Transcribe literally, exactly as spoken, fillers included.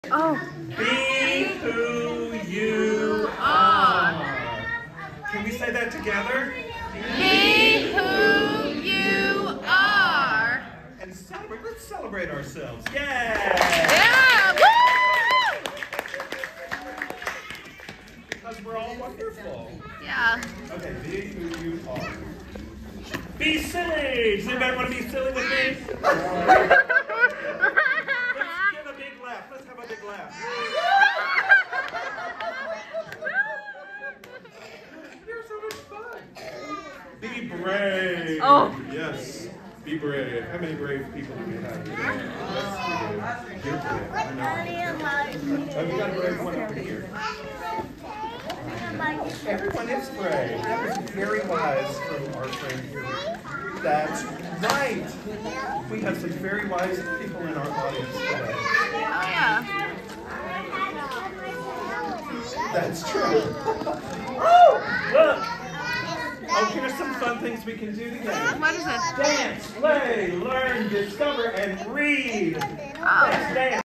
Oh. Be who you are. Can we say that together? Be who you are. And celebrate. Let's celebrate ourselves. Yay! Yeah! Woo! Because we're all wonderful. Yeah. Okay, be who you are. Be silly! Does anybody want to be silly with me? Let's give a big laugh. Let's have a big laugh. You're so much fun. Be brave. Oh. Yes. Be brave. How many brave people do we have today? Yes, we do. You're brave. I know. Oh, you got a brave one over here. Everyone is brave. That was very wise from our friend here. That's right. We have some very wise people in our audience today. Oh, yeah. That's true. Oh, look. Oh, here's some fun things we can do together. What is it? Dance, play, learn, discover, and read. Oh. Let's dance.